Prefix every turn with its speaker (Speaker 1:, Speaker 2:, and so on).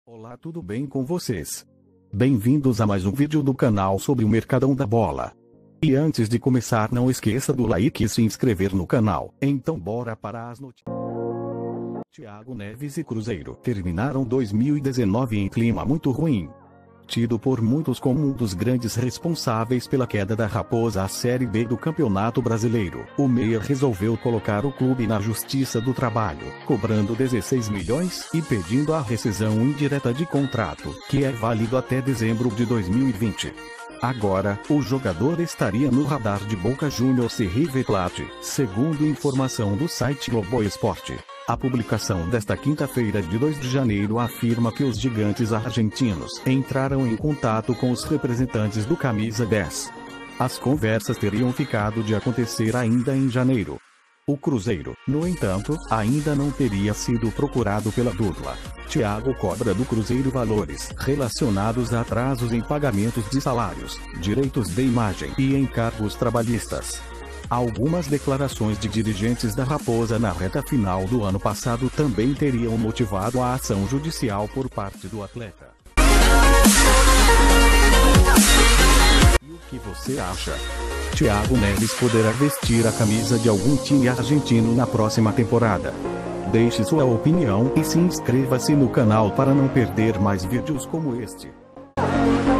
Speaker 1: Olá, tudo bem com vocês? Bem-vindos a mais um vídeo do canal sobre o Mercadão da Bola. E antes de começar, não esqueça do like e se inscrever no canal. Então bora para as notícias. Thiago Neves e Cruzeiro terminaram 2019 em clima muito ruim. Tido por muitos como um dos grandes responsáveis pela queda da Raposa à Série B do Campeonato Brasileiro, o meia resolveu colocar o clube na Justiça do Trabalho, cobrando 16 milhões e pedindo a rescisão indireta de contrato, que é válido até dezembro de 2020. Agora, o jogador estaria no radar de Boca Juniors e River Plate, segundo informação do site Globo Esporte. A publicação desta quinta-feira de 2 de janeiro afirma que os gigantes argentinos entraram em contato com os representantes do Camisa 10. As conversas teriam ficado de acontecer ainda em janeiro. O Cruzeiro, no entanto, ainda não teria sido procurado pela dupla. Thiago cobra do Cruzeiro valores relacionados a atrasos em pagamentos de salários, direitos de imagem e encargos trabalhistas. Algumas declarações de dirigentes da Raposa na reta final do ano passado também teriam motivado a ação judicial por parte do atleta. E o que você acha? Thiago Neves poderá vestir a camisa de algum time argentino na próxima temporada? Deixe sua opinião e se inscreva-se no canal para não perder mais vídeos como este.